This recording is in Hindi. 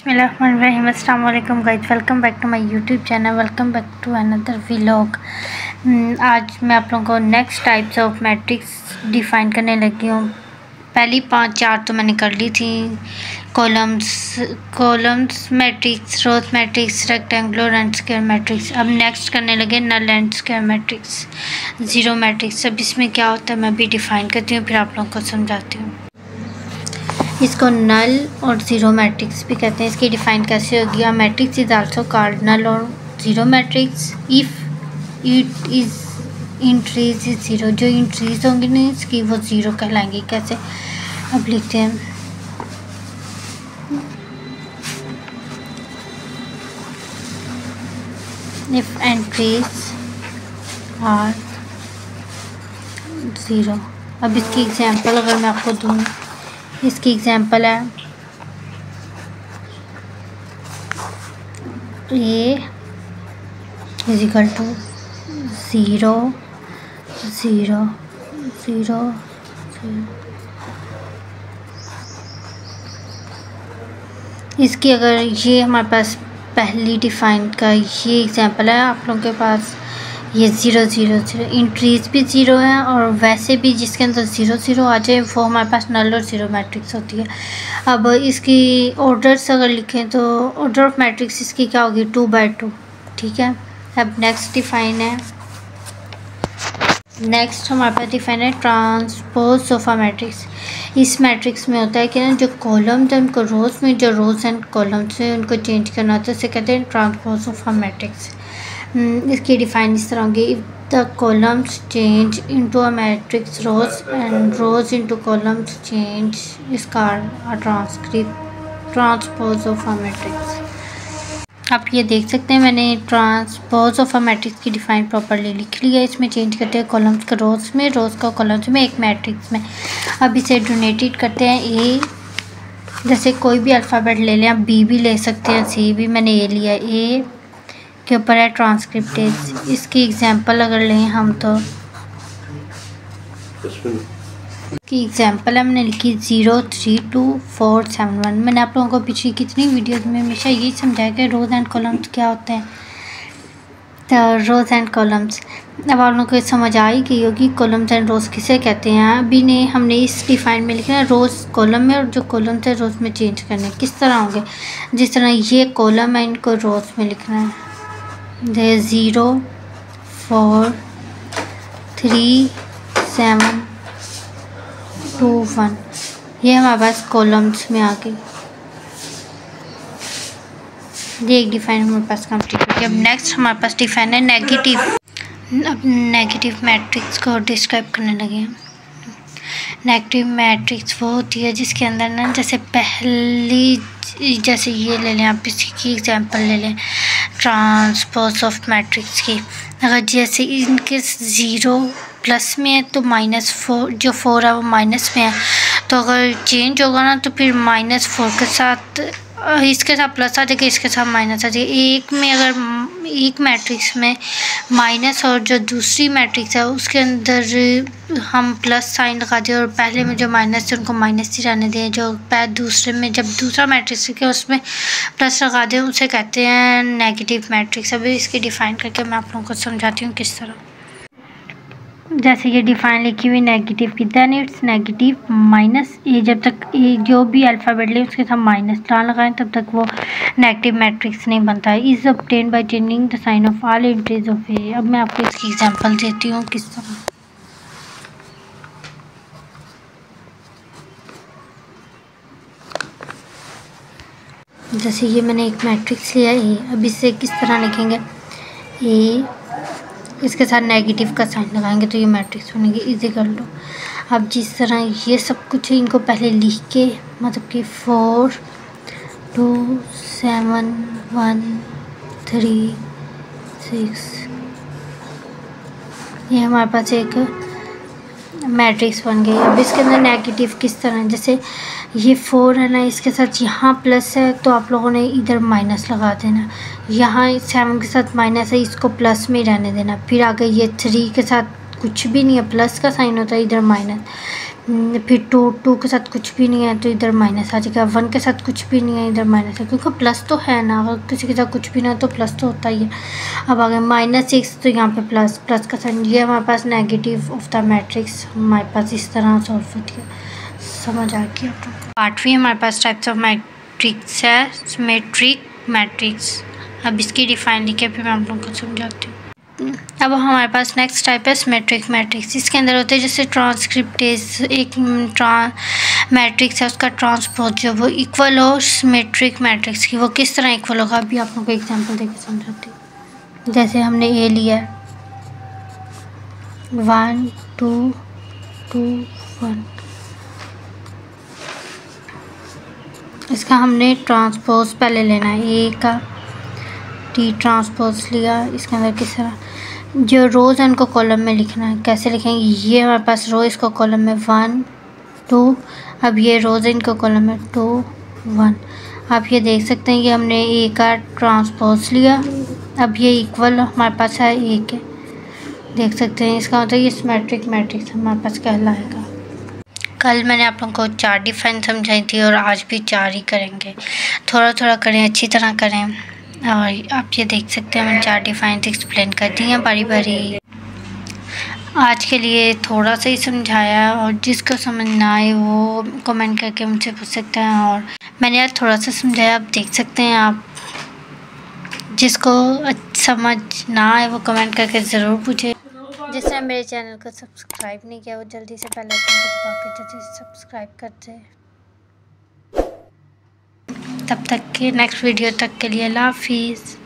बिस्मिल्लाहिर्रहमानिर्रहीम। अस्सलाम वालेकुम guys, welcome back to my YouTube channel, welcome back to another vlog. आज मैं आप लोगों को next types of matrix define करने लगी हूँ। पहली 5-4 तो मैंने कर ली थी। Columns matrix, rows matrix, rectangular and square matrix. अब नेक्स्ट करने लगे null and square matrix, zero matrix. अब इसमें क्या होता है मैं भी डिफ़ाइन करती हूँ, फिर आप लोगों को समझाती हूँ। इसको नल और ज़ीरो मैट्रिक्स भी कहते हैं। इसकी डिफ़ाइन कैसे होगी? A matrix is also called null और zero matrix if it is entries is zero. जो इंट्रीज होंगी ना इसकी वो ज़ीरो कहलाएंगी। कैसे? अब लिखते हैं इफ़ एंट्रीज आर ज़ीरो। अब इसकी एग्जांपल अगर मैं आपको दूँ, इसकी एग्जांपल है ए इज इक्वल टू 0 0 0 0। इसकी अगर ये हमारे पास पहली डिफ़ाइन का ये एग्जांपल है, आप लोगों के पास ये 0 0 0 इंट्रीज भी ज़ीरो है और वैसे भी जिसके अंदर 0 0 आ जाए वो हमारे पास नल और ज़ीरो मैट्रिक्स होती है। अब इसकी ऑर्डर्स अगर लिखें तो ऑर्डर ऑफ मैट्रिक्स इसकी क्या होगी? 2/2। ठीक है। अब नेक्स्ट डिफ़ाइन है, नेक्स्ट हमारे पास डिफाइन है ट्रांसपोज ऑफ अ मैट्रिक्स। इस मैट्रिक्स में होता है कि ना जो कॉलम्स हैं उनको रोज में, जो रोज एंड कॉलम्स हैं उनको चेंज करना होता है, इसे कहते हैं ट्रांसपोज ऑफ अ मैट्रिक्स। इसकी डिफाइन इस तरह होगी, if the columns change into a matrix rows and rows into columns change is called a transpose of a matrix. आप ये देख सकते हैं मैंने ट्रांसपोज ऑफ अ मैट्रिक्स की डिफ़ाइन प्रॉपरली लिख लिया है। इसमें चेंज करते हैं कॉलम्स का रोज में, रोज का कॉलम्स में, एक मैट्रिक्स में। अब इसे डोनेटेड करते हैं ए, जैसे कोई भी अल्फ़ाबेट ले लें, आप बी भी ले सकते हैं, सी भी, मैंने ए लिया। ए के ऊपर है ट्रांसक्रिप्टेज। इसकी एग्जांपल अगर लें हम तो की एग्जांपल है मैंने लिखी 032 471। मैंने आप लोगों को पिछली कितनी वीडियोस में हमेशा यही समझाया कि रोज एंड कॉलम्स क्या होते हैं। तो रोज एंड कॉलम्स अब आप लोगों को समझ आ ही गई होगी कॉलम्स एंड रोज किसे कहते हैं। अभी ने हमने इस डिफाइन में लिखा है रोज कॉलम में और जो कॉलम्स है रोज में चेंज करने किस तरह होंगे। जिस तरह ये कॉलम है इनको रोज में लिखना है, 0 4 3 7 2 1। ये हमारे पास कॉलम्स में आ गई। ये एक डिफाइन हमारे पास कंप्लीट हो गया। अब नेक्स्ट हमारे पास डिफाइन है नेगेटिव। अब नेगेटिव मैट्रिक्स को डिस्क्राइब करने लगे हैं। नेगेटिव मैट्रिक्स वो होती है जिसके अंदर ना, जैसे पहली, जैसे ये ले लें आप, इसकी एग्जांपल ले लें ट्रांसपोज ऑफ मैट्रिक्स की। अगर जैसे इनके 0 प्लस में है तो -4, जो 4 है वो माइनस में है, तो अगर चेंज होगा ना तो फिर -4 के साथ इसके साथ प्लस आ जाएगा, इसके साथ माइनस आ जाएगा। एक में अगर एक मैट्रिक्स में माइनस और जो दूसरी मैट्रिक्स है उसके अंदर हम प्लस साइन लगा दें और पहले में जो माइनस है उनको माइनस ही रहने दें, जो दूसरे में जब दूसरा मैट्रिक्स है उसमें प्लस लगा दें, उसे कहते हैं नेगेटिव मैट्रिक्स। अभी इसकी डिफ़ाइन करके मैं आप लोगों को समझाती हूँ किस तरह। जैसे ये डिफाइन लिखी हुई नेगेटिव की, then it's negative minus A. जब तक ए जो भी अल्फ़ाबेट ले उसके साथ माइनस ना लगाएं तब तक वो नेगेटिव मैट्रिक्स नहीं बनता है। Is obtained by changing the sign of all entries of A. अब मैं आपको इसकी एग्जांपल देती हूँ किस तरह। जैसे ये मैंने एक मैट्रिक्स लिया ए, अब इसे किस तरह लिखेंगे? ए इसके साथ नेगेटिव का साइन लगाएंगे तो ये मैट्रिक्स बनेगी इज इक्वल टू। अब जिस तरह ये सब कुछ है इनको पहले लिख के, मतलब कि 4 2 7 1 3 6, ये हमारे पास एक मैट्रिक्स बन गई। अब इसके अंदर नेगेटिव किस तरह, जैसे ये 4 है ना, इसके साथ यहाँ प्लस है तो आप लोगों ने इधर माइनस लगा देना। यहाँ 7 के साथ माइनस है, इसको प्लस में रहने देना। फिर आगे ये 3 के साथ कुछ भी नहीं है, प्लस का साइन होता है, इधर माइनस। फिर टू के साथ कुछ भी नहीं है तो इधर माइनस आ जाएगा, 1 के साथ कुछ भी नहीं है इधर माइनस है, क्योंकि प्लस तो है ना, अगर किसी के साथ कुछ भी ना तो प्लस तो होता ही है। अब आ गया -6 तो यहाँ पे प्लस का साइन, ये हमारे पास नेगेटिव ऑफ द मैट्रिक्स हमारे पास इस तरह सॉल्व होती है। समझ आ गया आपको। पार्ट भी हमारे पास टाइप्स ऑफ मैट्रिक्स है, सिमेट्रिक मैट्रिक्स। अब इसकी डिफाइन लिखे फिर मैं आप लोगों को समझाती हूँ। अब हमारे पास नेक्स्ट टाइप है सिमेट्रिक मैट्रिक्स। इसके अंदर होते हैं जैसे ट्रांसक्रिप्टेज, एक मैट्रिक्स है उसका ट्रांसपोज जो वो इक्वल हो सिमेट्रिक मैट्रिक्स की, वो किस तरह इक्वल होगा अभी आप लोगों को एग्जांपल देके समझाती हूँ। जैसे हमने ए लिया 1 2 2 1, इसका हमने ट्रांसपोज पहले लेना है, ए का टी ट्रांसपोज लिया। इसके अंदर किस तरह जो रोज़ है उनको कॉलम में लिखना है, कैसे लिखेंगे, ये हमारे पास रो, इसको कॉलम में 1 2, अब ये रोज़ है इनको कॉलम में 2 1। आप ये देख सकते हैं कि हमने ए का ट्रांसपोज लिया, अब ये इक्वल हमारे पास है ए के, देख सकते हैं। इसका मतलब ये सिमेट्रिक मैट्रिक्स हमारे पास कहलाएगा। कल मैंने आप लोगों को 4 डिफाइन समझाई थी और आज भी 4 ही करेंगे, थोड़ा थोड़ा करें, अच्छी तरह करें। और आप ये देख सकते हैं मैंने 4 डिफाइन एक्सप्लेन कर दी हैं बारी बारी। आज के लिए थोड़ा सा ही समझाया और जिसको समझ ना आए वो कमेंट करके मुझसे पूछ सकते हैं, और मैंने यार थोड़ा सा समझाया, आप देख सकते हैं। आप जिसको समझ ना आए वो कमेंट करके ज़रूर पूछे। जिसने मेरे चैनल को सब्सक्राइब नहीं किया वो जल्दी से बेल आइकन को दबा के जल्दी से सब्सक्राइब करते। तब तक के नेक्स्ट वीडियो तक के लिए अल्लाह हाफिज़।